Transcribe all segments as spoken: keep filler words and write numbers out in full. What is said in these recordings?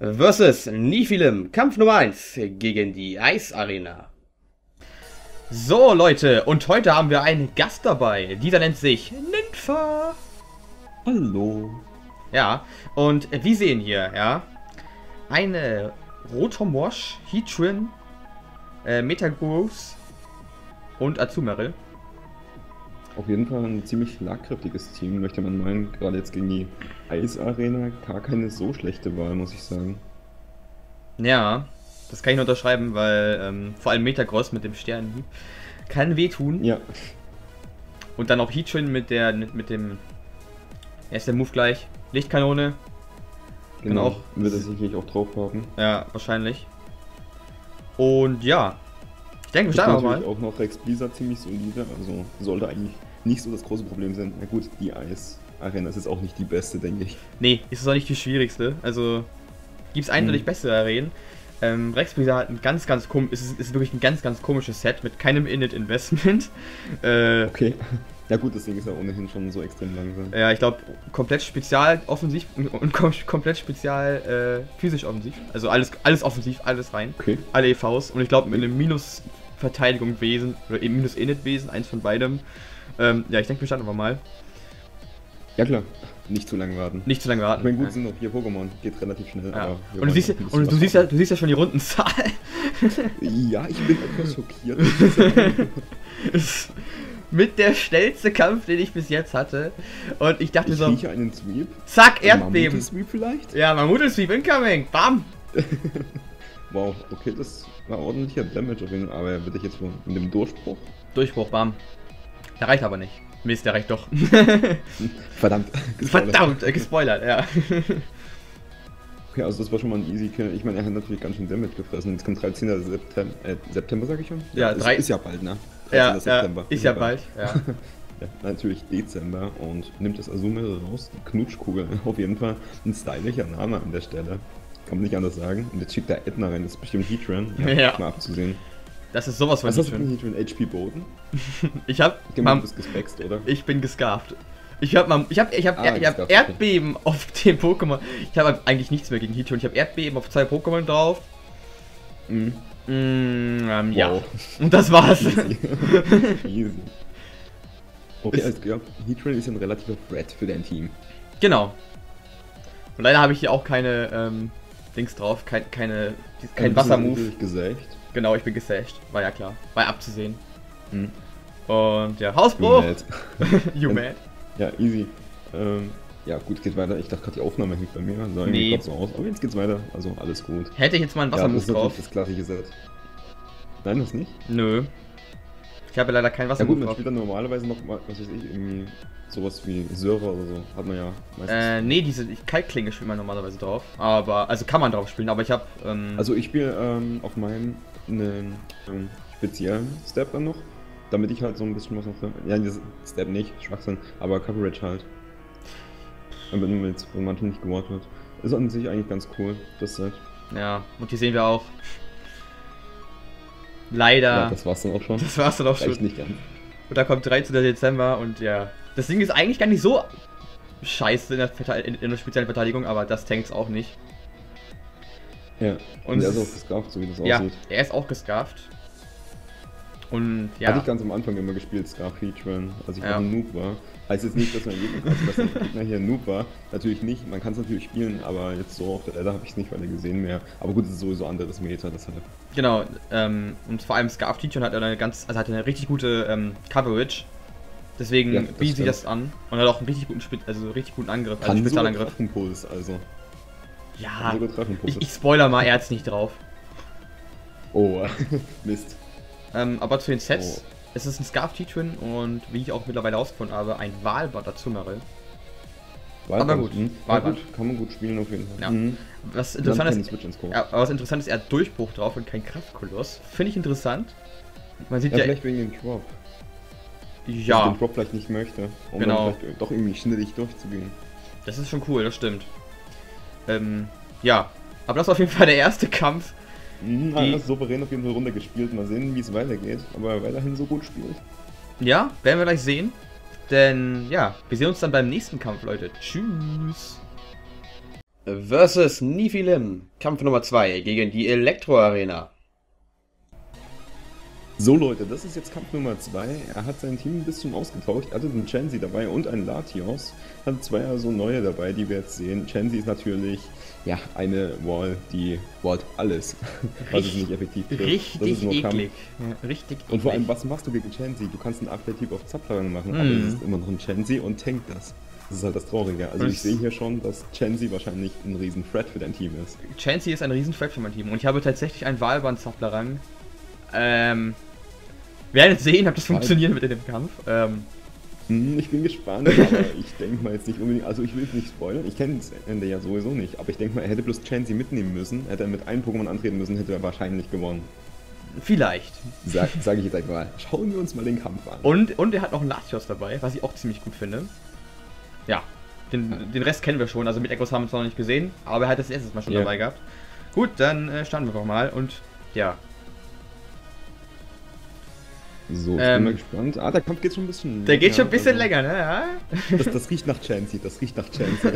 versus Nifilm, Kampf Nummer eins gegen die Ice Arena. So Leute, und heute haben wir einen Gast dabei. Dieser nennt sich Ninfa. Hallo. Ja, und wir sehen hier, ja, eine Rotomwash, Heatran, äh, Metagross und Azumarill. Auf jeden Fall ein ziemlich schlagkräftiges Team, möchte man meinen. Gerade jetzt gegen die Ice Arena gar keine so schlechte Wahl, muss ich sagen. Ja, das kann ich nur unterschreiben, weil ähm, vor allem Metagross mit dem Sternenhieb kann wehtun. Ja. Und dann auch Heatran mit der mit dem. Er ist der Move gleich. Lichtkanone. Genau. Auch, wird er sicherlich auch drauf haben. Ja, wahrscheinlich. Und ja. Ich denke, wir ich starten auch mal. Natürlich auch noch Rex Blizzard ziemlich solide, also sollte eigentlich nicht so das große Problem sein. Na gut, die Ice Arena ist jetzt auch nicht die beste, denke ich. Nee, ist es auch nicht die schwierigste. Also gibt es eindeutig hm. bessere Arenen. Ähm, Rex Blizzard hat ein ganz, ganz kom ist, ist wirklich ein ganz, ganz komisches Set mit keinem Init-Investment. äh, okay. Ja gut, das Ding ist ja ohnehin schon so extrem langsam. Ja, ich glaube, komplett spezial offensiv und kom komplett spezial äh, physisch offensiv. Also alles, alles offensiv, alles rein. Okay. Alle E Vs. Und ich glaube, mit einem Minus-Verteidigung-Wesen oder eben Minus-Init-Wesen, eins von beidem. Ähm, ja, ich denke, wir starten einfach mal. Ja klar, nicht zu lange warten. Nicht zu lange warten. Ich meine, gut, ja. sind noch vier Pokémon, geht relativ schnell. Ja. Aber und du siehst, ja, und du, siehst ja, du siehst ja schon die Rundenzahl. Ja, ich bin etwas schockiert. Mit der schnellste Kampf, den ich bis jetzt hatte. Und ich dachte ich so. Ich rieche einen Sweep. Zack, Erdbeben. Sweep vielleicht? Ja, Mammut-Sweep incoming. Bam. Wow, okay, das war ordentlicher Damage auf jeden Fall. Aber er wird ich jetzt wohl mit dem Durchbruch. Durchbruch, bam. Der reicht aber nicht. Mist, der reicht doch. Verdammt. Gespoilert. Verdammt, äh, gespoilert, ja. Okay, also das war schon mal ein easy Kill. Ich meine, er hat natürlich ganz schön Damage gefressen. Jetzt kommt dreizehnter September, äh, September sag ich schon? Ja, ist, drei... ist ja bald, ne? Ja, September. ja, ist ja bald, ja. Ja, natürlich Dezember und nimmt das Azumarill raus, die Knutschkugel. Auf jeden Fall ein stylischer Name an der Stelle. Kann man nicht anders sagen. Und jetzt schickt da Edna rein, das ist bestimmt Heatran. Ja, ja. Mal abzusehen. Das ist sowas von Was hast du für Heatran? H P Boden? Ich hab... Du bist gespext, oder? Ich bin gescarft. Ich hab, mal, ich hab, ich hab, ah, ich hab Erdbeben okay. auf den Pokémon. Ich habe eigentlich nichts mehr gegen Heatran. Ich habe Erdbeben auf zwei Pokémon drauf. Mhm. Mm, ähm, ja. Wow. Und das war's. Easy. Easy. Okay, also ja, Heatran ist ein relativer Threat für dein Team. Genau. Und leider habe ich hier auch keine ähm, Dings drauf, kein, keine, kein Wassermove. Gesägt. Genau, ich bin gesasht. War ja klar. War ja abzusehen. Hm. Und ja, Hausbruch. You mad. You mad. Ja, easy. Ähm, ja, gut, geht weiter. Ich dachte gerade, die Aufnahme hängt bei mir. Sah nee. irgendwie so aus. Aber jetzt geht's weiter. Also alles gut. Hätte ich jetzt mal einen Wassermove ja, drauf. Das klassische Set. Nein, das nicht? Nö. Ich habe leider keinen Wassermove drauf. Ja gut, man drauf. spielt dann normalerweise noch mal, was weiß ich, irgendwie sowas wie Server oder so. Hat man ja meistens. Äh, nee, diese Kaltklinge spielt man normalerweise drauf. Aber, also kann man drauf spielen, aber ich habe... Ähm also ich spiele ähm, auf meinem einen ähm, speziellen Step dann noch. Damit ich halt so ein bisschen was noch... Ja, das Step nicht, Schwachsinn, aber Coverage halt. Damit man jetzt von manchen nicht gewartet wird. Ist an sich eigentlich ganz cool, das Set. Ja, und hier sehen wir auch... Leider... Ja, das war's dann auch schon. Das war's dann auch Reicht schon. nicht ganz. Und da kommt dreizehnter Dezember und ja... Das Ding ist eigentlich gar nicht so scheiße in der, in der speziellen Verteidigung, aber das tanks auch nicht. Ja, und, und er ist auch gescarft, so wie das ja, aussieht. Ja, er ist auch gescarft. Und ja. Hatte ich ganz am Anfang immer gespielt, Scarf Heatran, als ich ja. noch ein Noob war. Heißt jetzt nicht, dass mein Gegner, also dass der Gegner hier ein Noob war. Natürlich nicht, man kann es natürlich spielen, aber jetzt so auf der Ladder habe ich es nicht weiter gesehen mehr. Aber gut, es ist sowieso anderes Meta, deshalb. Genau, ähm, und vor allem Scarf Heatran hat eine ganz, also hat eine richtig gute ähm, Coverage. Deswegen ja, bietet sie das an und hat auch einen richtig guten, also richtig guten Angriff, kann also Spezialangriff. Treffenpuls, also. Ja, ich, ich spoiler mal, er hat's nicht drauf. Oh, Mist. Ähm, aber zu den Sets, oh. Es ist ein Scarf Heatran und wie ich auch mittlerweile herausgefunden habe, ein Wahlbad Azumarill. Aber gut, mhm. Wahlbad. Gut, kann man gut spielen auf jeden Fall. Ja. Mhm. Was interessant ist, ja, was interessant ist, er hat Durchbruch drauf und kein Kraftkoloss. Finde ich interessant. Man sieht ja, ja vielleicht wegen dem Drop. Ja. Dass ich den Drop vielleicht nicht möchte, um genau. dann vielleicht doch irgendwie schnellig durchzugehen. Das ist schon cool, das stimmt. Ähm, ja. Aber das war auf jeden Fall der erste Kampf. Mhm, die... Das souverän auf jeden Fall runtergespielt. Mal sehen, wie es weitergeht. Aber weiterhin so gut spielt. Ja, werden wir gleich sehen. Denn, ja, wir sehen uns dann beim nächsten Kampf, Leute. Tschüss. versus Nephilim. Kampf Nummer zwei gegen die Elektro Arena. So Leute, das ist jetzt Kampf Nummer zwei. Er hat sein Team ein bisschen ausgetauscht. Er hatte einen Chansey dabei und einen Latios. Hat zwei also neue dabei, die wir jetzt sehen. Chansey ist natürlich ja eine Wall, die wallt alles, was es nicht effektiv trifft. Richtig eklig. Ja, richtig eklig. Und vor allem, was machst du gegen Chansey? Du kannst einen Upgrade-Typ auf Zaplarang machen, Mm. aber es ist immer noch ein Chansey und tankt das. Das ist halt das Traurige. Also Das- ich sehe hier schon, dass Chansey wahrscheinlich ein riesen Threat für dein Team ist. Chansey ist ein Riesenthreat für mein Team und ich habe tatsächlich einen Wahlband-Zaplerang. Ähm. Wir werden jetzt sehen, ob das funktioniert mit in dem Kampf. Ähm. Hm, ich bin gespannt, aber ich denke mal jetzt nicht unbedingt, also ich will es nicht spoilern, ich kenne das Ende ja sowieso nicht, aber ich denke mal, er hätte bloß Chansey mitnehmen müssen, hätte er mit einem Pokémon antreten müssen, hätte er wahrscheinlich gewonnen. Vielleicht. Sag, sag ich jetzt einfach mal. Schauen wir uns mal den Kampf an. Und, und er hat noch einen Latios dabei, was ich auch ziemlich gut finde. Ja. Den, den Rest kennen wir schon, also mit Echos haben wir es noch nicht gesehen, aber er hat das erstes Mal schon Ja. dabei gehabt. Gut, dann äh, starten wir doch mal und ja. So, ich Ähm, bin mal gespannt. Ah, der Kampf geht schon ein bisschen Der geht schon ein bisschen also, länger, ne? Ja. Das, das riecht nach Chansey, das riecht nach Chansey.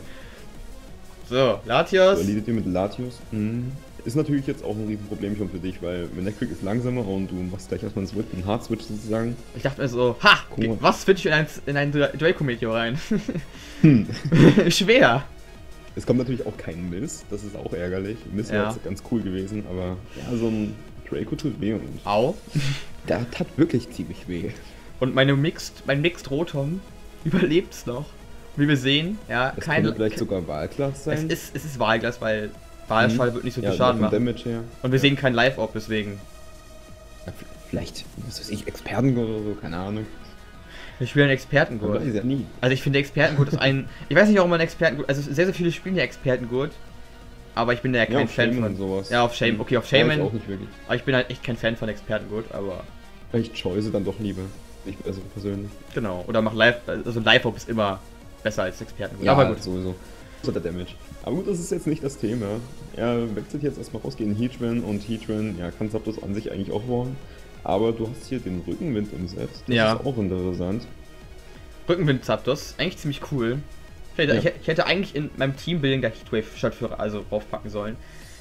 So, Latios. So, leadet ihr mit Latios. Mhm. Ist natürlich jetzt auch ein Riesenproblemchen für dich, weil Manectric ist langsamer und du machst gleich erstmal einen Switch, einen Hard-Switch sozusagen. Ich dachte mir so, ha, Guck mal. was switch ich in ein, in ein Dra- Draco-Meteor rein? Hm. Schwer. Es kommt natürlich auch kein Miss, das ist auch ärgerlich. Miss Ja. wäre jetzt ganz cool gewesen, aber ja, so ein Draco tut weh und Au. der tat wirklich ziemlich weh. Und meine Mixed, mein Mixed Rotom überlebt's noch. Wie wir sehen, ja, Das kein. könnte vielleicht sogar Wahlklasse Es sein. ist, es ist Wahlglas, weil Wahlschall wird nicht so viel Ja, Schaden vom machen. Damage her. Und wir sehen kein Live-Op, deswegen. Ja, v- vielleicht, was weiß ich, Expertengurt oder so, keine Ahnung. Wir spielen Man Expertengurt. weiß ja nie. Also ich finde Expertengurt ist ein. Ich weiß nicht, warum man Expertengurt. Also sehr, sehr viele spielen ja Expertengurt. Aber ich bin da ja Ja, kein auf Fan Shaman von. und sowas. Ja, auf Shaman. Okay, auf Ja, ich Shaman. auch nicht wirklich. Aber ich bin halt echt kein Fan von Expertengurt, aber. Vielleicht Choice dann doch lieber. Ich also persönlich. Genau. Oder mach Live. Also Live-Op ist immer besser als Expertengurt. Ja, aber gut. sowieso. Das hat der Damage. Aber gut, das ist jetzt nicht das Thema. Er wechselt jetzt erstmal raus gegen Heatran und Heatran, ja, kann Zapdos an sich eigentlich auch wollen. Aber du hast hier den Rückenwind im Set. Das Ja. ist auch interessant. Rückenwind Zapdos, eigentlich ziemlich cool. Ich hätte, Ja. ich, ich hätte eigentlich in meinem Teambuilding der Heatwave-Stadtführer also draufpacken sollen.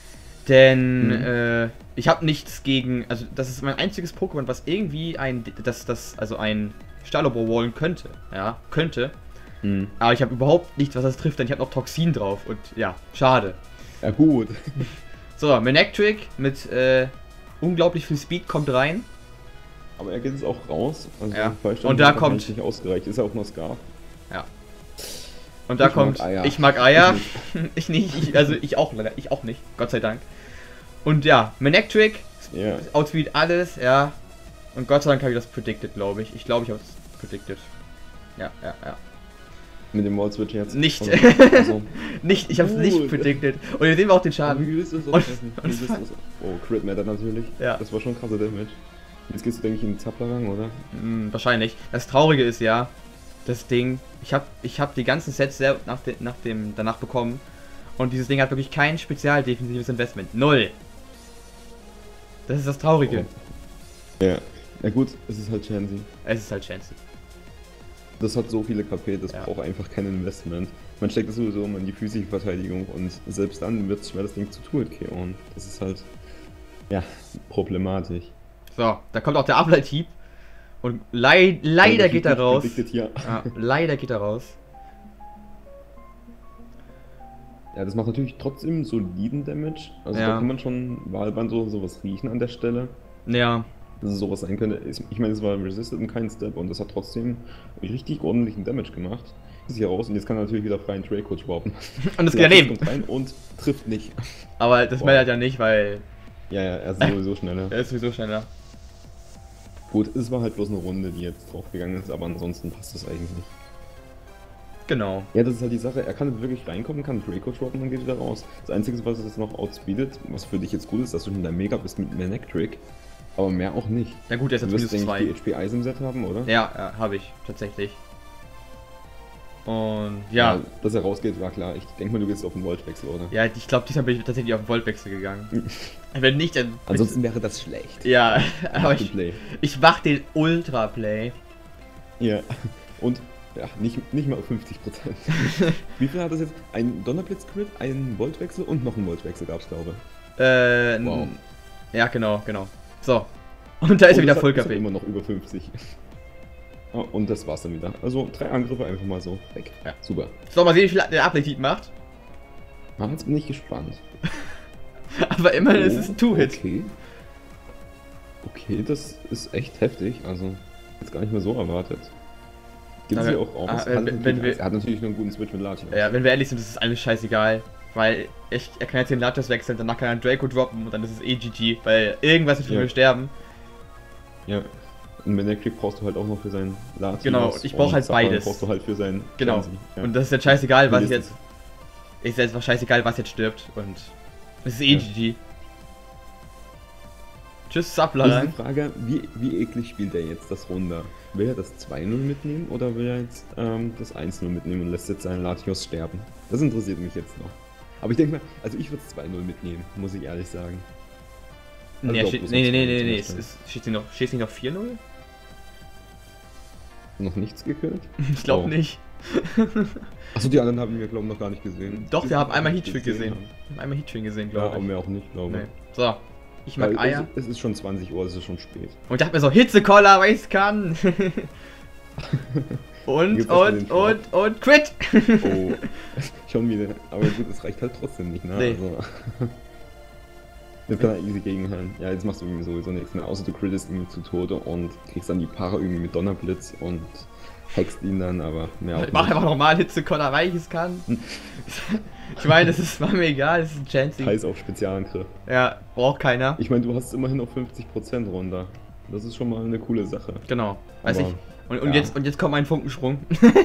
Denn Mhm. äh, ich habe nichts gegen, also das ist mein einziges Pokémon, was irgendwie ein, das, das, also ein Stalobro wallen könnte, ja, könnte. Hm. Aber ich habe überhaupt nichts, was das trifft, denn ich habe noch Toxin drauf und ja, schade. Ja gut. So, Manectric mit äh, unglaublich viel Speed kommt rein. Aber er geht jetzt auch raus. Also Ja. Fallstand Und da hat kommt- wahrscheinlich nicht ausgereicht. Ist ja auch nur Scarf. Ja. Und da Ich mag kommt, Eier. ich mag Eier. Ich nicht, ich, also ich auch leider, ich auch nicht, Gott sei Dank. Und ja, Manectric, Ja. Outspeed alles, ja. Und Gott sei Dank habe ich das predicted, glaube ich. Ich glaube, ich habe es predicted. Ja, ja, ja. Mit dem Wall Switch jetzt. Nicht. Und- also, Nicht, ich habe es nicht Gut. predicted. Und jetzt sehen wir auch den aber Schaden. wie willst du das Und- ausrechnen? und Wie es willst du war- das- Oh, Crit Matter natürlich. Ja. Das war schon krasser Damage. Jetzt gehst du, denke ich, in den Zaplarang, oder? Hm, wahrscheinlich. Das Traurige ist ja, das Ding, ich habe ich hab die ganzen Sets sehr nach, de, nach dem, danach bekommen. Und dieses Ding hat wirklich kein spezialdefensives Investment. Null. Das ist das Traurige. Oh. Ja. Na gut, es ist halt Chansey. Es ist halt Chansey. Das hat so viele K P, das Ja. braucht einfach kein Investment. Man steckt das sowieso immer in die physische Verteidigung und selbst dann wird es schwer, das Ding zu tun K O. Und das ist halt, ja, problematisch. So, da kommt auch der Ableithieb. Und leid, leider Also, geht er ich raus. predicted Hier. Ja, leider geht er raus. Ja, das macht natürlich trotzdem soliden Damage. Also Ja. da kann man schon Wahlband so sowas riechen an der Stelle. Ja, Dass es sowas sein könnte. Ich ich meine, es war resisted und kein Step und das hat trotzdem richtig ordentlichen Damage gemacht. Ist hier raus und jetzt kann er natürlich wieder freien Draco droppen. und das geht daneben. kommt rein und trifft nicht. Aber das Boah. meldet ja nicht, weil Ja, ja, er ist sowieso schneller. er ist sowieso schneller. Gut, es war halt bloß eine Runde, die jetzt draufgegangen ist, aber ansonsten passt das eigentlich nicht. Genau. Ja, das ist halt die Sache, er kann wirklich reinkommen, kann Draco droppen und geht wieder raus. Das Einzige, was es jetzt noch outspeedet, was für dich jetzt gut ist, dass du schon der Mega bist mit Manectric, aber mehr auch nicht. Ja gut, er ist Du jetzt wirst, minus denke ich, zwei. die H P Eis im Set haben, oder? Ja, ja habe ich, tatsächlich. Und ja, Dass er rausgeht, war klar. Ich denke mal, du gehst auf den Voltwechsel, oder? ja, ich glaube, diesmal bin ich tatsächlich auf den Voltwechsel gegangen. Wenn nicht, dann... Ansonsten wäre das schlecht. Ja, aber Mach den ich, Play. ich mach den Ultra-Play. Ja. Und Ja, nicht, nicht mal auf fünfzig Prozent. Wie viel hat das jetzt? Ein Donnerblitz-Crit, ein Voltwechsel und noch ein Voltwechsel gab es, glaube ich. Äh, Wow. Ja, genau, genau. So. Und da ist er wieder Full K K P. Immer noch über fünfzig. Oh, und das war's dann wieder. Also drei Angriffe einfach mal so weg. Ja. Super. So, mal sehen, wie viel der Update macht. Ah, jetzt bin ich gespannt. Aber immerhin Oh, ist es ein Two-Hit. Okay. Okay, das ist echt heftig. Also, jetzt gar nicht mehr so erwartet. Gibt es Aber- hier auch auch. ah, was? wenn- Hat wenn natürlich- wir- er hat natürlich nur einen guten Switch mit Latios. Ja, wenn wir ehrlich sind, das ist alles scheißegal. Weil ich, er kann jetzt den Latios wechseln, danach kann er einen Draco droppen und dann ist es eh G G. Weil irgendwas wird für Ja. mich sterben. Ja. Und wenn der kriegt, brauchst du halt auch noch für seinen Latios. Genau, und ich brauch halt Safran beides. brauchst du halt für seinen Genau. Chansey. Ja. Und das ist jetzt scheißegal, was ich Mindestens. jetzt. Ist jetzt einfach scheißegal, was jetzt stirbt. Und es ist eh Ja. G G. Tschüss, Das ist Subler. die Frage, wie, wie eklig spielt er jetzt das Runde? Will er das zwei null mitnehmen oder will er jetzt ähm, das eins null mitnehmen und lässt jetzt seinen Latios sterben? Das interessiert mich jetzt noch. Aber ich denke mal, also ich würde es zwei null mitnehmen, muss ich ehrlich sagen. Also Nee, glaub steht, bloß nee, noch nee, zwei nee, zum nee, es Beispiel. ist, steht hier noch, steht hier noch vier null? Noch nichts gekillt? Ich glaube Oh. nicht. Achso, die anderen haben wir, glaube ich, noch gar nicht gesehen. Doch, wir haben einmal Nicht Heattrain gesehen. haben. Wir haben einmal Heattrain gesehen, Ja, glaube aber ich. mehr auch nicht, glaube ich. Nee. So, ich mag Weil Eier. Es, es ist schon zwanzig Uhr, es ist schon spät. Und ich dachte mir so, Hitzekoller, weil ich's kann. und, Gibt's das und, mit dem und, und, Quit! Oh, schon wieder. Aber gut, es reicht halt trotzdem nicht, ne? Nee. Also, jetzt kann er easy gegenhalten. Ja, jetzt machst du irgendwie sowieso nichts mehr, außer du crittest irgendwie zu Tode und kriegst dann die Para irgendwie mit Donnerblitz und hackst ihn dann, aber mehr auch Ich mach nicht. einfach normal Hitzekoller, weil ich es kann. Ich meine, das ist, war mir egal, das ist ein Chancing. Heiß auf Spezialangriff. Ja, braucht keiner. Ich meine, du hast immerhin auf fünfzig Prozent runter. Das ist schon mal eine coole Sache. Genau, weiß Aber, ich. Und, und, ja. jetzt, und jetzt kommt mein Funkensprung.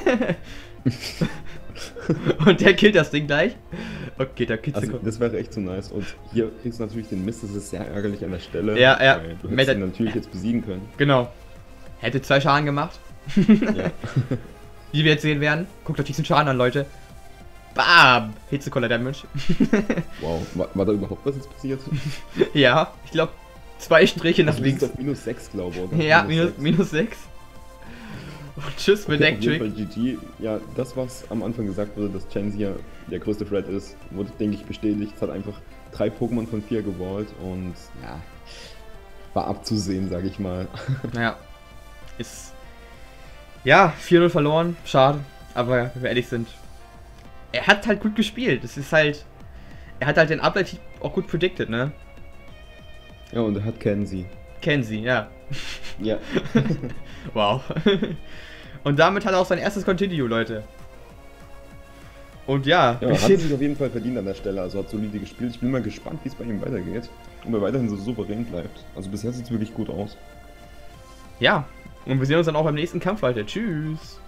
Und der killt das Ding gleich. Okay, der Also, Kitzel. das wäre echt so nice. Und hier kriegst du natürlich den Mist, das ist sehr ärgerlich an der Stelle. Ja, ja. Weil Du Met- hättest ihn natürlich jetzt besiegen können. Genau. Hätte zwei Schaden gemacht. Ja. Wie wir jetzt sehen werden. Guckt euch diesen Schaden an, Leute. Bam! Hitzekoller Damage. Wow. War, war da überhaupt was jetzt passiert? Ja, ich glaube, zwei Striche nach Also, du bist links. auf minus sechs, glaube ich. oder? Ja, minus, sechs. minus sechs. Und tschüss mit Okay, auf jeden Decktrick. Fall G G. Ja, das, was am Anfang gesagt wurde, dass Chansey ja der größte Threat ist, wurde, denke ich, bestätigt. Es hat einfach drei Pokémon von vier gewollt und ja, war abzusehen, sage ich mal. Ja. Ist. Ja, vier null verloren. Schade. Aber wenn wir ehrlich sind. Er hat halt gut gespielt. Es ist halt. Er hat halt den Update auch gut predicted, ne? Ja, und er hat Kenzie. Kennen Sie, ja. Ja. Wow. Und damit hat er auch sein erstes Continue, Leute. Und ja, Ja, wir hat sehen- sich auf jeden Fall verdient an der Stelle, also hat solide gespielt. Ich bin mal gespannt, wie es bei ihm weitergeht. Und er weiterhin so souverän bleibt. Also bisher sieht es wirklich gut aus. ja. Und wir sehen uns dann auch beim nächsten Kampf, Leute. Tschüss.